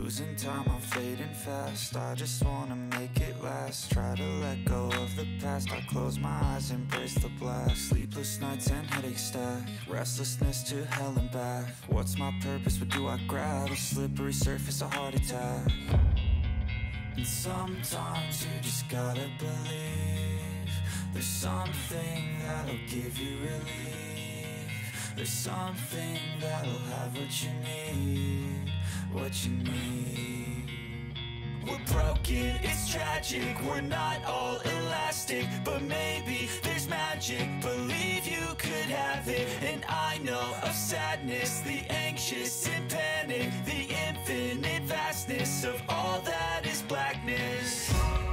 Losing time, I'm fading fast. I just wanna make it last. Try to let go of the past. I close my eyes, embrace the blast. Sleepless nights and headaches stack. Restlessness to hell and back. What's my purpose? What do I grab? A slippery surface, a heart attack. And sometimes you just gotta believe there's something that'll give you relief. There's something that'll have what you need, what you need. We're broken, it's tragic, we're not all elastic, but maybe there's magic, believe you could have it. And I know of sadness, the anxious and panic, the infinite vastness of all that is blackness.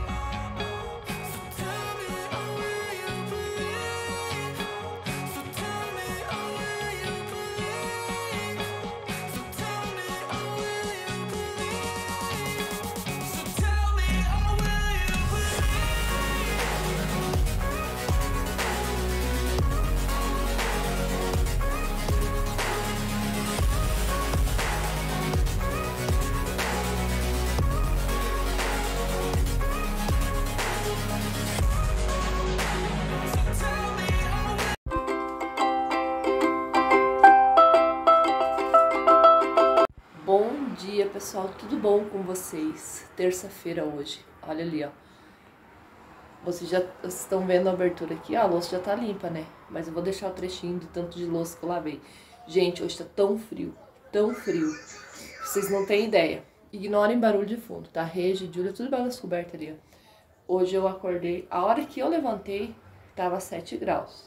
Bom dia, pessoal, tudo bom com vocês? Terça-feira hoje, olha ali, ó. Vocês estão vendo a abertura aqui, a louça já tá limpa, né? Mas eu vou deixar o trechinho do tanto de louça que eu lavei. Gente, hoje tá tão frio, vocês não têm ideia. Ignorem barulho de fundo, tá? Regi, Júlia, tudo balanço coberto ali, ó. Hoje eu acordei, a hora que eu levantei, tava 7 graus.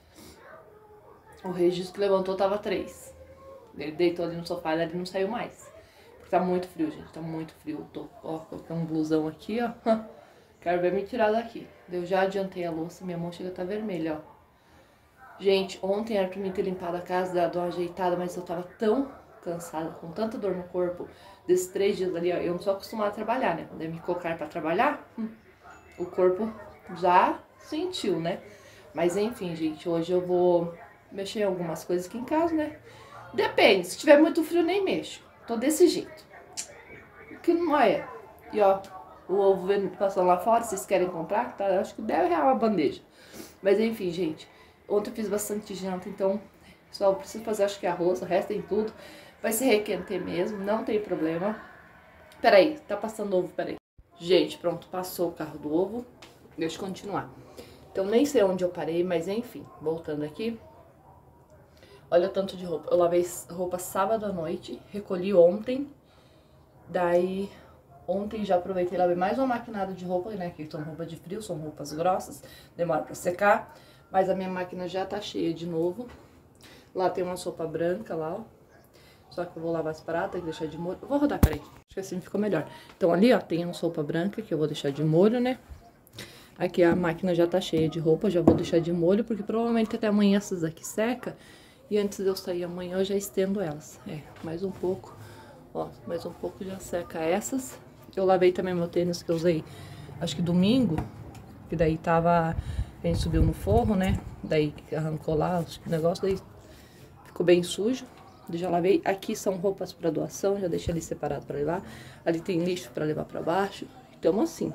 O registro que levantou tava 3. Ele deitou ali no sofá e ele não saiu mais. Porque tá muito frio, gente. Tá muito frio. Eu tô, ó, coloquei um blusão aqui, ó. Quero ver me tirar daqui. Eu já adiantei a louça. Minha mão chega a tá vermelha, ó. Gente, ontem era pra mim ter limpado a casa, dado uma ajeitada, mas eu tava tão cansada, com tanta dor no corpo, desses 3 dias ali, ó. Eu não sou acostumada a trabalhar, né? Quando eu me colocar pra trabalhar, o corpo já sentiu, né? Mas enfim, gente, hoje eu vou mexer em algumas coisas aqui em casa, né? Depende, se tiver muito frio nem mexo. Tô desse jeito. Que não é. E ó, o ovo passando lá fora, vocês querem comprar? Tá? Eu acho que R$10 a bandeja. Mas enfim, gente. Ontem eu fiz bastante janta, então só preciso fazer, acho que arroz, o resto tem tudo. Vai se requentar mesmo, não tem problema. Peraí, tá passando ovo, peraí. Gente, pronto, passou o carro do ovo. Deixa eu continuar. Então nem sei onde eu parei, mas enfim, voltando aqui. Olha o tanto de roupa. Eu lavei roupa sábado à noite, recolhi ontem. Daí, ontem já aproveitei e lavei mais uma maquinada de roupa, né? Que são roupa de frio, são roupas grossas, demora pra secar. Mas a minha máquina já tá cheia de novo. Lá tem uma sopa branca lá, ó. Só que eu vou lavar separado, tem que deixar de molho. Eu vou rodar, peraí. Acho que assim ficou melhor. Então ali, ó, tem uma sopa branca que eu vou deixar de molho, né? Aqui a máquina já tá cheia de roupa, já vou deixar de molho, porque provavelmente até amanhã essas aqui seca. E antes de eu sair amanhã, eu já estendo elas. É, mais um pouco. Ó, mais um pouco já seca essas. Eu lavei também meu tênis que eu usei, acho que domingo. Que daí tava... A gente subiu no forro, né? Daí arrancou lá acho que o negócio, daí ficou bem sujo. Eu já lavei. Aqui são roupas para doação, já deixei ali separado para levar. Ali tem lixo para levar para baixo. Então, assim,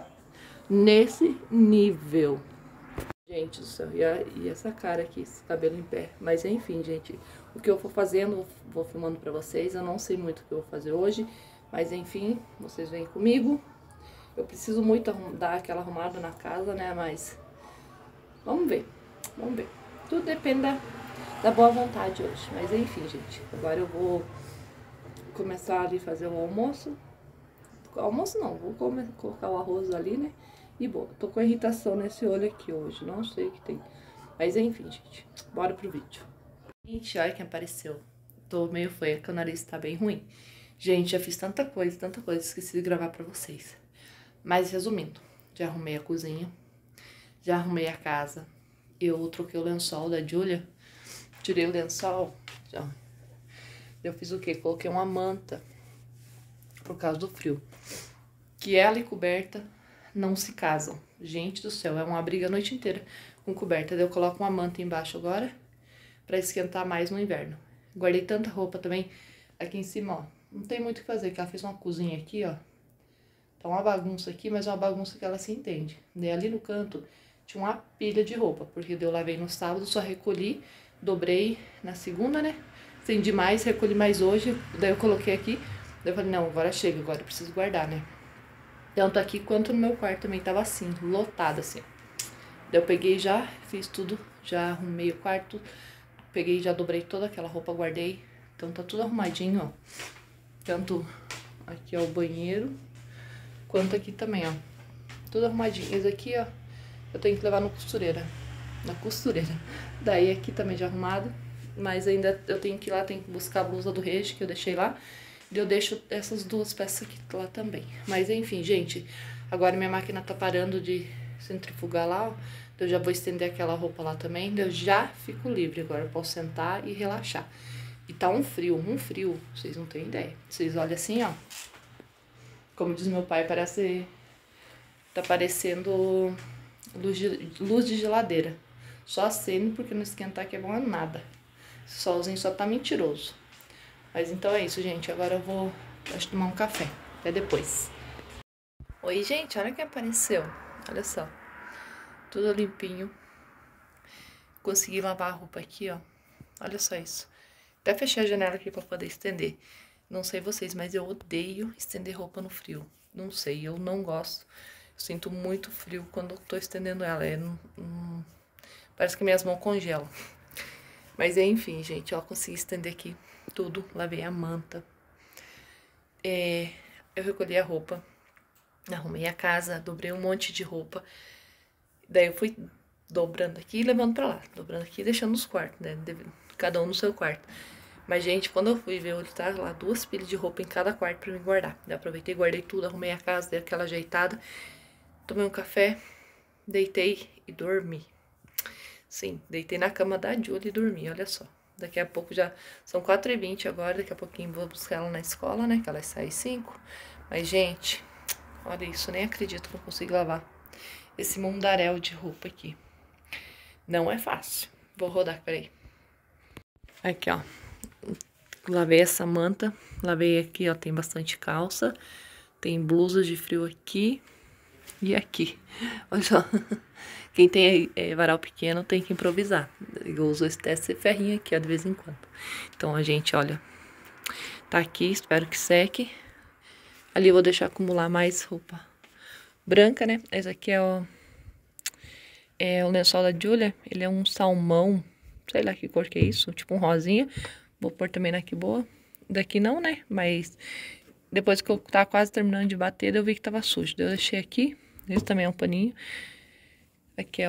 nesse nível... Gente do céu, e essa cara aqui, esse cabelo em pé. Mas enfim, gente, o que eu for fazendo, vou filmando pra vocês. Eu não sei muito o que eu vou fazer hoje, mas enfim, vocês vêm comigo. Eu preciso muito dar aquela arrumada na casa, né, mas vamos ver, vamos ver. Tudo depende da boa vontade hoje, mas enfim, gente. Agora eu vou começar ali fazer o almoço. Almoço não, vou colocar o arroz ali, né. E bom, tô com irritação nesse olho aqui hoje, não sei o que tem. Mas enfim, gente, bora pro vídeo. Gente, olha quem apareceu. Tô meio feia, que o nariz tá bem ruim. Gente, já fiz tanta coisa, esqueci de gravar pra vocês. Mas resumindo, já arrumei a cozinha, já arrumei a casa. Eu troquei o lençol da Júlia, tirei o lençol, já. Eu fiz o quê? Coloquei uma manta, por causa do frio. Que ela e coberta não se casam. Gente do céu, é uma briga a noite inteira com coberta. Daí eu coloco uma manta embaixo agora, pra esquentar mais no inverno. Guardei tanta roupa também aqui em cima, ó. não tem muito o que fazer, que ela fez uma cozinha aqui, ó. Tá uma bagunça aqui, mas é uma bagunça que ela se entende. Daí ali no canto tinha uma pilha de roupa, porque eu lavei no sábado, só recolhi, dobrei na segunda, né? Estendi mais, recolhi mais hoje, daí eu coloquei aqui. Daí eu falei, não, agora chega, agora eu preciso guardar, né? Tanto aqui quanto no meu quarto também tava assim, lotado assim. Daí eu peguei já, fiz tudo, já arrumei o quarto, peguei, já dobrei toda aquela roupa, guardei. Então tá tudo arrumadinho, ó. Tanto aqui, ó, o banheiro, quanto aqui também, ó. Tudo arrumadinho. Esse aqui, ó, eu tenho que levar na costureira. Daí aqui também já arrumado. Mas ainda eu tenho que ir lá, tenho que buscar a blusa do Regi, que eu deixei lá. E eu deixo essas duas peças aqui lá também. Mas enfim, gente, agora minha máquina tá parando de centrifugar lá, ó. Eu já vou estender aquela roupa lá também. Eu já fico livre agora, eu posso sentar e relaxar. E tá um frio, vocês não têm ideia. Vocês olham assim, ó. Como diz meu pai, parece... Tá parecendo luz de geladeira. Só acende porque não esquentar que é bom é nada. Esse solzinho só tá mentiroso. Mas então é isso, gente. Agora eu vou, acho, tomar um café. Até depois. Oi, gente. Olha quem apareceu. Olha só. Tudo limpinho. Consegui lavar a roupa aqui, ó. Olha só isso. Até fechei a janela aqui pra poder estender. Não sei vocês, mas eu odeio estender roupa no frio. Não sei, eu não gosto. Eu sinto muito frio quando eu tô estendendo ela. Parece que minhas mãos congelam. Mas enfim, gente, ó, consegui estender aqui tudo. Lavei a manta. Eu recolhi a roupa. Arrumei a casa, dobrei um monte de roupa. Daí eu fui dobrando aqui e levando pra lá. Dobrando aqui e deixando nos quartos, né? Cada um no seu quarto. Mas, gente, quando eu fui ver, eu tava lá 2 pilhas de roupa em cada quarto pra me guardar. Daí aproveitei, guardei tudo, arrumei a casa, dei aquela ajeitada. Tomei um café, deitei e dormi. Sim, deitei na cama da Julie e dormi, olha só. Daqui a pouco já são 4h20 agora, daqui a pouquinho vou buscar ela na escola, né? Que ela sai às 5. Mas, gente, olha isso, nem acredito que eu consigo lavar esse mundaréu de roupa aqui. Não é fácil. Vou rodar, peraí. Aqui, ó. Lavei essa manta. Lavei aqui, ó. Tem bastante calça. Tem blusas de frio aqui. E aqui. Olha só. Quem tem varal pequeno tem que improvisar. Eu uso esse ferrinho aqui, ó, de vez em quando. Então, a gente, olha. Tá aqui, espero que seque. Ali eu vou deixar acumular mais roupa branca, né? Esse aqui é o lençol da Julia. Ele é um salmão. Sei lá que cor que é isso. Tipo um rosinha. Vou pôr também na que boa. Daqui não, né? Mas depois que eu tava quase terminando de bater, eu vi que tava sujo. Eu deixei aqui. Esse também é um paninho. Aqui é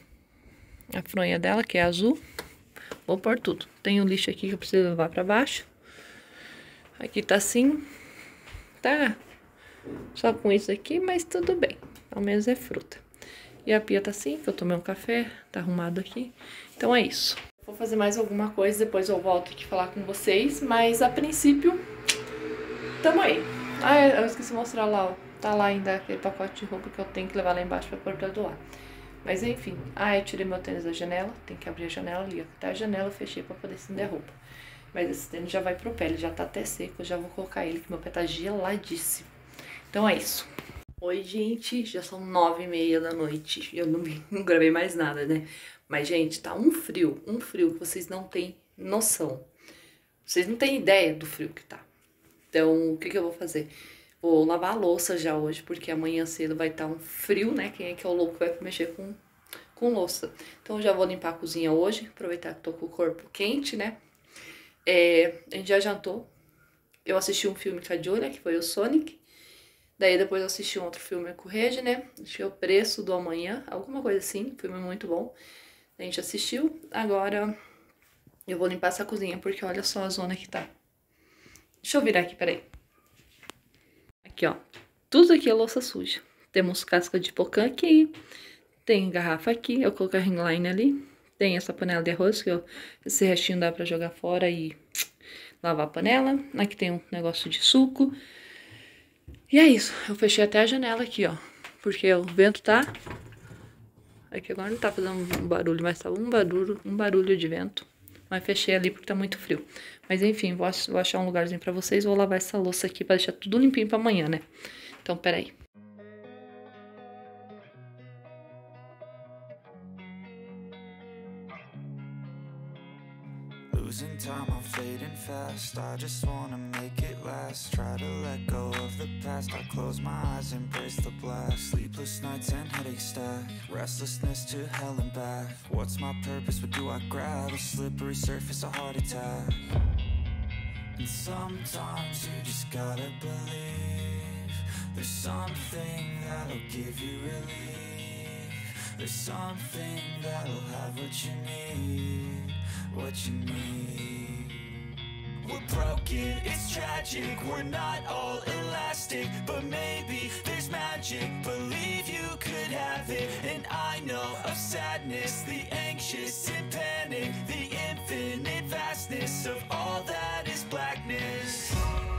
a fronha dela, que é azul. Vou pôr tudo. Tem um lixo aqui que eu preciso levar pra baixo. Aqui tá assim. Tá só com isso aqui, mas tudo bem. Ao menos é fruta. E a pia tá assim, que eu tomei um café. Tá arrumado aqui. Então é isso. Vou fazer mais alguma coisa, depois eu volto aqui falar com vocês. Mas a princípio, tamo aí. Ah, eu esqueci de mostrar lá, ó. Tá lá ainda aquele pacote de roupa que eu tenho que levar lá embaixo pra pôr pra doar. Mas enfim. Ah, eu tirei meu tênis da janela. Tem que abrir a janela ali, ó. Até a janela eu fechei pra poder estender a roupa. Mas esse tênis já vai pro pé, ele já tá até seco. Eu já vou colocar ele, que meu pé tá geladíssimo. Então é isso. Oi, gente. Já são 9h30 da noite. Eu não gravei mais nada, né? Mas, gente, tá um frio que vocês não têm noção. Vocês não têm ideia do frio que tá. Então, o que eu vou fazer? Vou lavar a louça já hoje, porque amanhã cedo vai estar um frio, né? Quem é que é o louco que vai mexer com louça? Então, eu já vou limpar a cozinha hoje, aproveitar que tô com o corpo quente, né? A gente já jantou. Eu assisti um filme com a Julia, que foi o Sonic. Daí depois eu assisti um outro filme com o Regi, né? Assisti O Preço do Amanhã, alguma coisa assim. Filme muito bom. A gente assistiu. Agora eu vou limpar essa cozinha, porque olha só a zona que tá. Deixa eu virar aqui, peraí. Aqui, ó. Tudo aqui é louça suja. Temos casca de pocã aqui. Tem garrafa aqui. Eu coloquei a ring line ali. Tem essa panela de arroz, que esse restinho dá pra jogar fora e lavar a panela. Aqui tem um negócio de suco. E é isso. Eu fechei até a janela aqui, ó. Porque o vento tá... Aqui agora não tá fazendo um barulho, mas tá um barulho de vento. Mas fechei ali porque tá muito frio. Mas enfim, vou achar um lugarzinho pra vocês. Vou lavar essa louça aqui pra deixar tudo limpinho pra amanhã, né? Então, peraí. Losing time, I'm fading fast. I just wanna make it last. Try to let go of the past. I close my eyes, embrace the blast. Sleepless nights and headaches stack. Restlessness to hell and back. What's my purpose? What do I grab? A slippery surface, a heart attack. And sometimes you just gotta believe there's something that'll give you relief. There's something that'll have what you need. What you need. We're broken, it's tragic. We're not all elastic, but maybe there's magic. Believe you could have it. And I know of sadness, the anxious and panic, the infinite vastness of all that is blackness.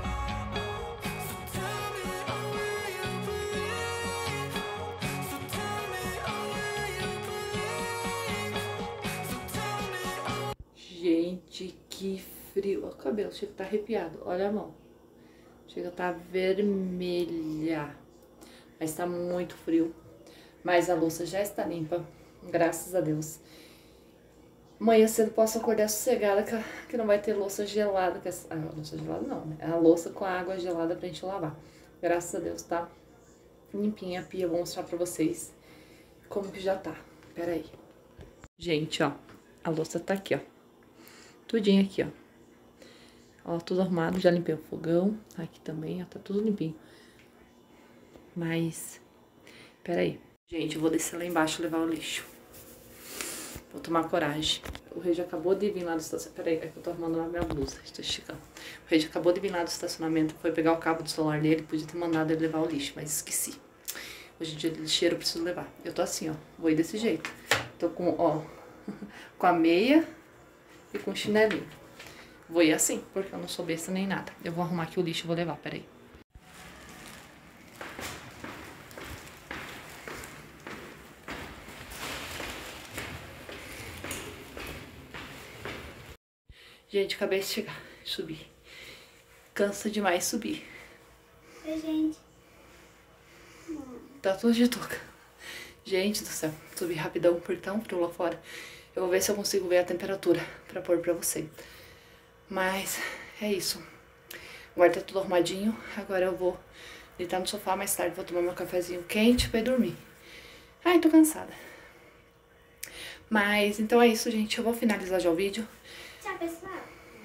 Gente, que frio. Olha o cabelo, chega a tá arrepiado. Olha a mão. Chega a tá vermelha. Mas tá muito frio. Mas a louça já está limpa. Graças a Deus. Amanhã cedo posso acordar sossegada que não vai ter louça gelada. Louça gelada não, né? A louça com a água gelada pra gente lavar. Graças a Deus, tá? Limpinha a pia. Vou mostrar pra vocês como que já tá. Pera aí. Gente, ó. A louça tá aqui, ó. Tudinho aqui, ó. Ó, tudo arrumado. Já limpei o fogão. Aqui também, ó. Tá tudo limpinho. Mas... pera aí. Gente, eu vou descer lá embaixo e levar o lixo. Vou tomar coragem. O Rei já acabou de vir lá do estacionamento. Pera aí, é que eu tô arrumando a minha blusa. Estou esticando. O Rei já acabou de vir lá do estacionamento. Foi pegar o cabo do celular dele. Podia ter mandado ele levar o lixo, mas esqueci. Hoje em dia de lixeiro eu preciso levar. Eu tô assim, ó. Vou ir desse jeito. Tô com, ó... com a meia... e com chinelinho. Vou ir assim, porque eu não sou besta nem nada. Eu vou arrumar aqui o lixo e vou levar, peraí. Gente, acabei de chegar. Subir. Cansa demais subir. Oi, gente. Tá tudo de touca. Gente do céu, subi rapidão porque tá um frio lá fora. Eu vou ver se eu consigo ver a temperatura pra pôr pra você. Mas é isso. Agora tá tudo arrumadinho. Agora eu vou deitar no sofá mais tarde. Vou tomar meu cafezinho quente pra ir dormir. Ai, tô cansada. Mas então é isso, gente. Eu vou finalizar já o vídeo. Tchau, pessoal.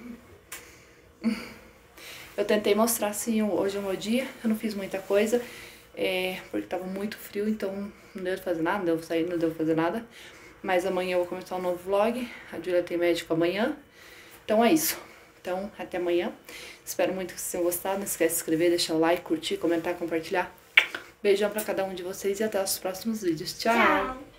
Eu tentei mostrar assim, hoje é o meu dia. Eu não fiz muita coisa. Porque tava muito frio, então não deu de fazer nada. Não deu pra sair, não deu pra fazer nada. Mas amanhã eu vou começar um novo vlog. A Júlia tem médico amanhã. Então é isso. Então, até amanhã. Espero muito que vocês tenham gostado. Não esquece de se inscrever, deixar o like, curtir, comentar, compartilhar. Beijão pra cada um de vocês e até os próximos vídeos. Tchau! Tchau.